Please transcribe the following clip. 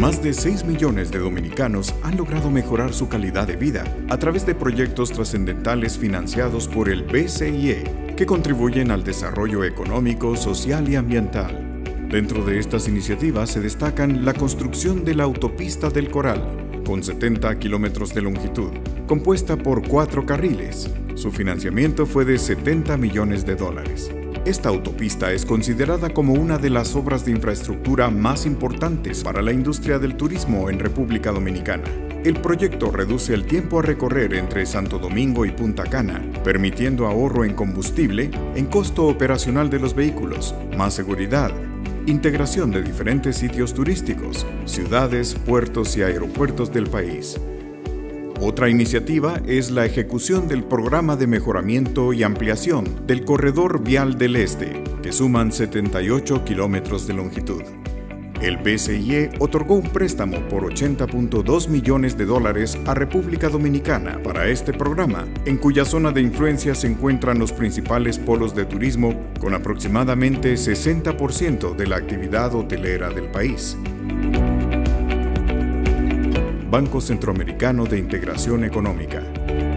Más de 6 millones de dominicanos han logrado mejorar su calidad de vida a través de proyectos trascendentales financiados por el BCIE, que contribuyen al desarrollo económico, social y ambiental. Dentro de estas iniciativas se destacan la construcción de la Autopista del Coral, con 70 kilómetros de longitud, compuesta por 4 carriles. Su financiamiento fue de $70 millones. Esta autopista es considerada como una de las obras de infraestructura más importantes para la industria del turismo en República Dominicana. El proyecto reduce el tiempo a recorrer entre Santo Domingo y Punta Cana, permitiendo ahorro en combustible, en costo operacional de los vehículos, más seguridad, integración de diferentes sitios turísticos, ciudades, puertos y aeropuertos del país. Otra iniciativa es la ejecución del programa de mejoramiento y ampliación del Corredor Vial del Este, que suman 78 kilómetros de longitud. El BCIE otorgó un préstamo por $80.2 millones a República Dominicana para este programa, en cuya zona de influencia se encuentran los principales polos de turismo, con aproximadamente 60% de la actividad hotelera del país. Banco Centroamericano de Integración Económica.